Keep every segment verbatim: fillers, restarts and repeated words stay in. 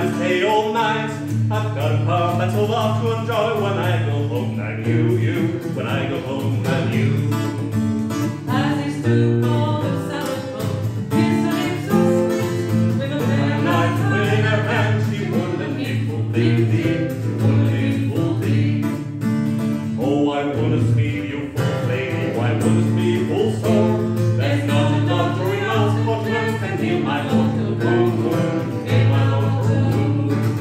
I stay all night. I've got a battle love to enjoy when I go home. And you, you, when I go home, and you. As they stood on the salad bowl, kissing sauce, with a pen knife in her hand, she wouldn't equal thee, wouldn't equal thee. Oh, I wouldn't be you full lady, I wouldn't be full soul. There's not enough during us, but one can heal my mortal wound, heal my mortal wound.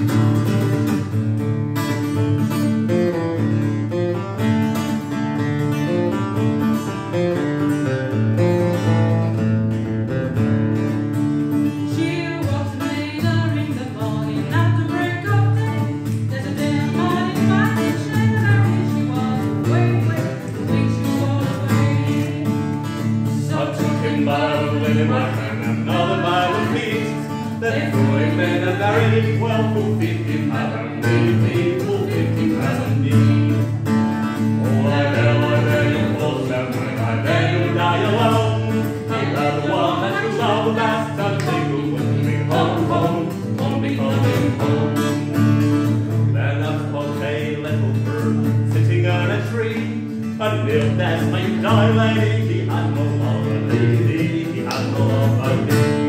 Then throwing men a very well for fifty pound me, for fifty pound me. Oh, I dare, I dare you fall down when I dare you die alone. I love the one that you love the best and take you with me home, home, home, me coming home. Then up was a little bird sitting on a tree, and if that's my you die, lady, he had no love for lady, he had no love for me.